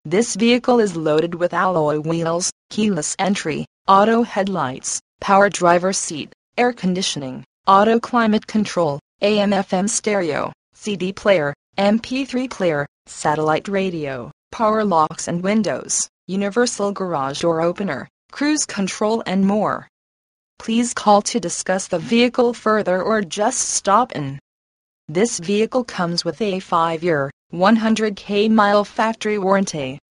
This vehicle is loaded with alloy wheels, keyless entry, auto headlights, power driver seat, air conditioning, auto climate control, AM/FM stereo, CD player, MP3 player, satellite radio, power locks and windows, universal garage door opener, cruise control and more. Please call to discuss the vehicle further or just stop in. This vehicle comes with a 5-year, 100,000 mile factory warranty.